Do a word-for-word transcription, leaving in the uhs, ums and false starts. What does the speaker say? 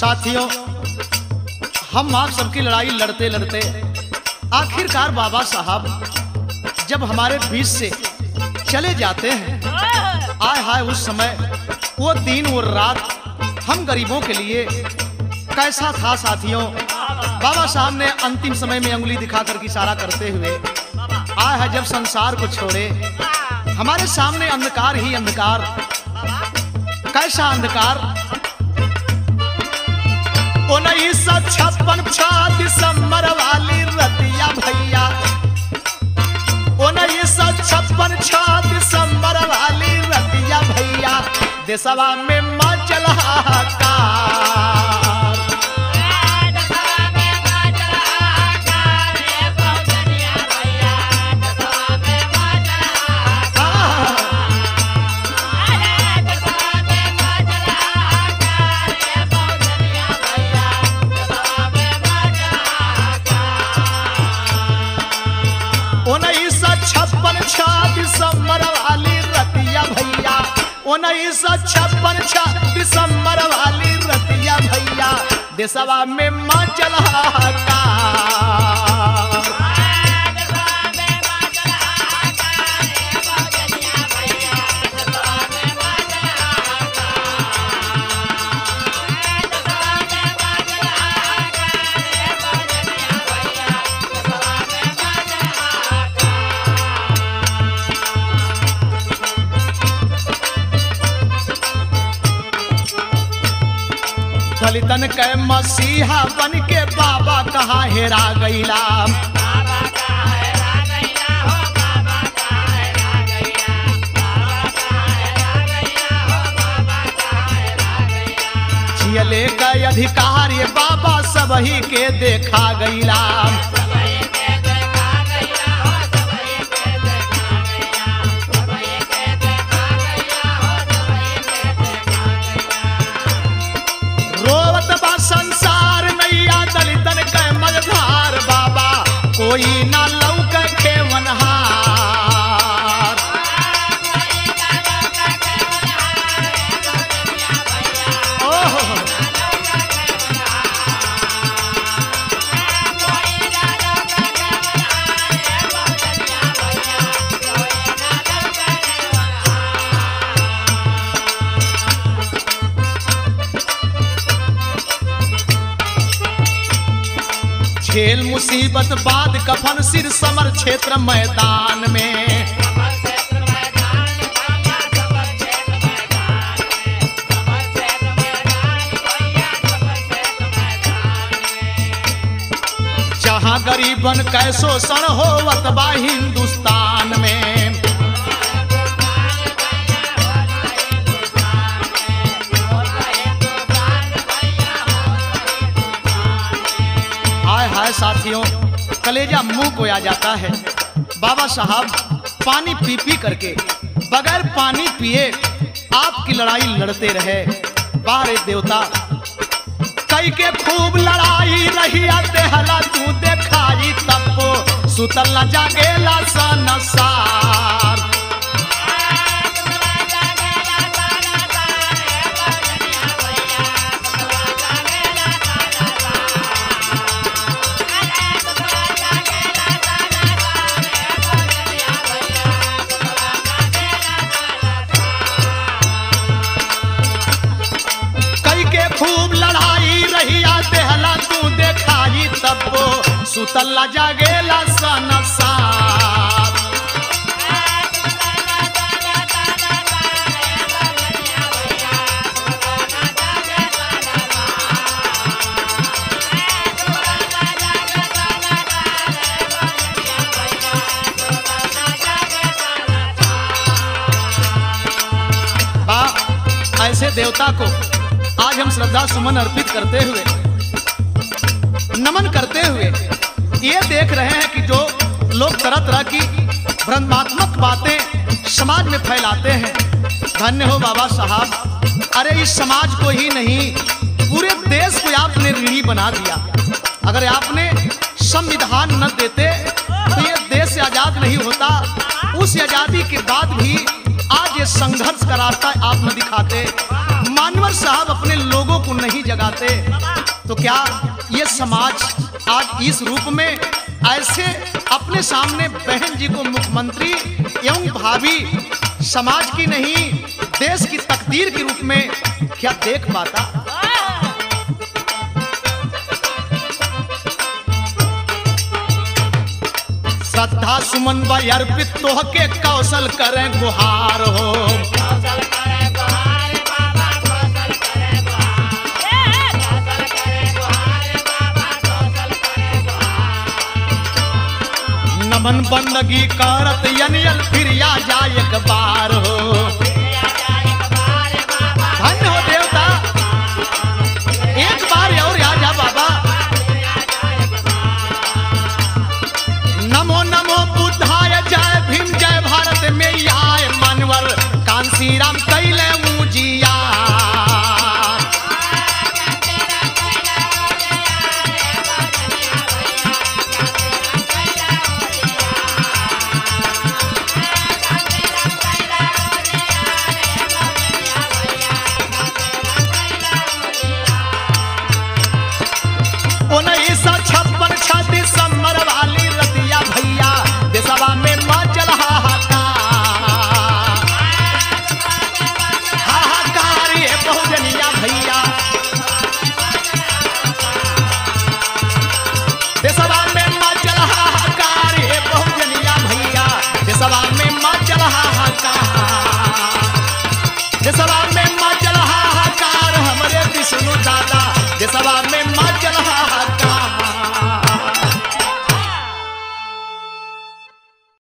साथियों, हम आप सबकी लड़ाई लड़ते लड़ते आखिरकार बाबा साहब जब हमारे बीच से चले जाते हैं, आय हाय उस समय वो दिन वो रात हम गरीबों के लिए कैसा था साथियों। बाबा साहब ने अंतिम समय में उंगली दिखाकर इशारा करते हुए आय है जब संसार को छोड़े, हमारे सामने अंधकार ही अंधकार। कैसा अंधकार? उन्नीस सौ छप्पन दिसंबर वाली रतिया भैया, उन्नीस सौ छप्पन दिसंबर वाली रतिया भैया, देशवा में मचल हाहाकार। उन्नीस सौ छप्पन दिसंबर वाली रतिया भैया, उन्नीस सौ छप्पन दिसंबर वाली रतिया भैया, देशवा में मचल हाहाकार। दलितन के मसीहा बन के बाबा कहाँ हेरा गईला, जियले का अधिकार ये बाबा सबही के देखा गईला। संसार नैया दलितन के मझधार बाबा, कोई ना लौक खेवनहार। ओह खेल मुसीबत बाद कफन सिर समर क्षेत्र मैदान में, जहां गरीबन कै शोषण होवत बा हिंदुस्तान में। साथियों, कलेजा मुंह को आ जाता है। बाबा साहब पानी पी पी करके बगैर पानी पिए आपकी लड़ाई लड़ते रहे। बारे देवता कई के खूब लड़ाई रही देहला तू देखाई तब सुतल न जागेला संसार। खूब लड़ाई रही देहला तू देखाई तब सुतल जागेला संसार। ऐसे देवता को आज हम श्रद्धा सुमन अर्पित करते हुए नमन करते हुए ये देख रहे हैं कि जो लोग तरह तरह की भ्रमात्मक बातें समाज में फैलाते हैं। धन्य हो बाबा साहब, अरे इस समाज को ही नहीं पूरे देश को आपने ऋणी बना दिया। अगर आपने संविधान न देते तो ये देश आजाद नहीं होता। उस आजादी के बाद भी आज ये संघर्ष का रास्ता आप न दिखाते। मानव अनवर साहब अपने लोगों को नहीं जगाते तो क्या ये समाज आज इस रूप में ऐसे अपने सामने बहन जी को मुख्यमंत्री एवं भाभी समाज की नहीं देश की तकदीर के रूप में क्या देख पाता? श्रद्धा सुमन व अर्पित तोह के कौशल करें गुहार हो। नमन बंदगी करत यनियल फिर आ जाए एक बार हो। धन्य हो देवता, एक बार और आ जा बाबा। नमो नमो बुद्धाय जय भीम जय भारत में आए मानवर कांसी राम कैले मुजिया। उन्नीस सौ छप्पन छत्तीस सम्मर वाली रतिया भैया देशवा में मचल हाहाकार। हाहाकार ये बहुजनिया भैया देशवा में मचल हाहाकार। ये बहुजनिया भैया देशवा में मचल हाहाकार। देशवा में मचल हाहाकार हमरे विष्णु दादा देशवा में